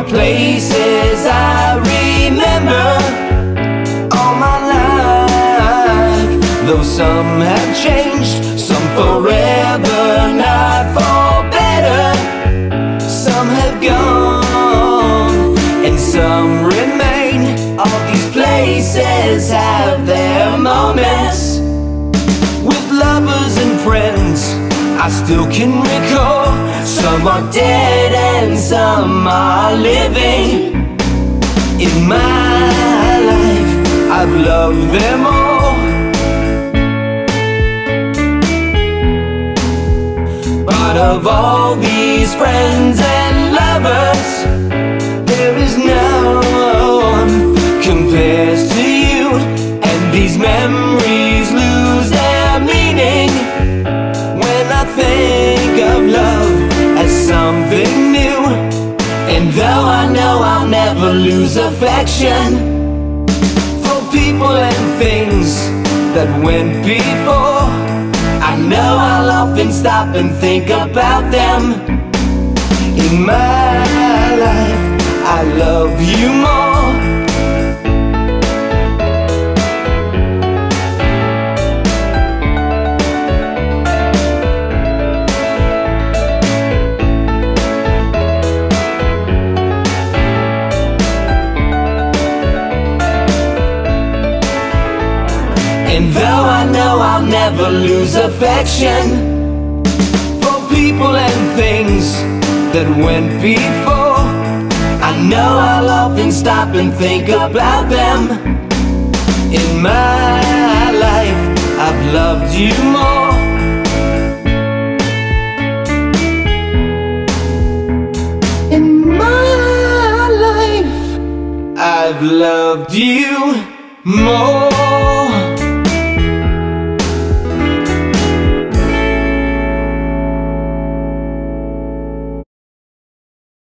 places I remember all my life. Though some have changed, some forever, not for better. Some have gone and some remain. All these places have their moments. With lovers and friends I still can recall. Some are dead and some are living. In my life I've loved them all. But of all these friends and lovers, there is no one compares to you. And these memories lose their meaning when I think of love as something new. And though I know I'll never lose affection for people and things that went before, I know I'll often stop and think about them. In my life I love you more. And though I know I'll never lose affection for people and things that went before, I know I'll often stop and think about them. In my life I've loved you more. In my life I've loved you more.